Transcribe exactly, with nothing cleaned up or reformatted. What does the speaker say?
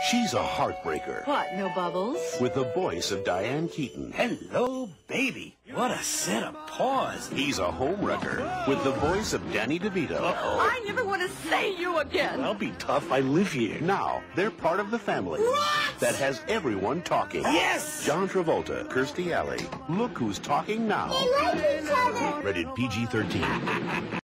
She's a heartbreaker. What, no bubbles? With the voice of Diane Keaton. Hello, baby. What a set of paws. He's a homewrecker with the voice of Danny DeVito. Uh-oh. I never want to say you again. I'll be tough. I live here. Now, they're part of the family What? that has everyone talking. Yes! John Travolta, Kirstie Alley. Look who's talking now. They like each other. Rated P G thirteen.